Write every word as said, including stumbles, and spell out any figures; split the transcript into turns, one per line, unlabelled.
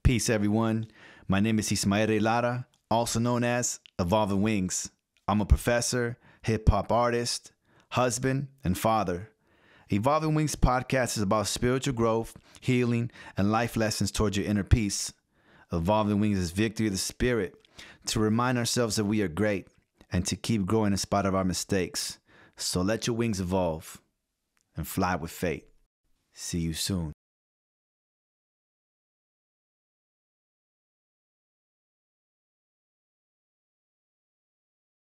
Peace, everyone. My name is Ismael Lara, also known as Evolving Wings. I'm a professor, hip-hop artist, husband, and father. Evolving Wings podcast is about spiritual growth, healing, and life lessons towards your inner peace. Evolving Wings is victory of the spirit, to remind ourselves that we are great and to keep growing in spite of our mistakes. So let your wings evolve and fly with fate. See you soon.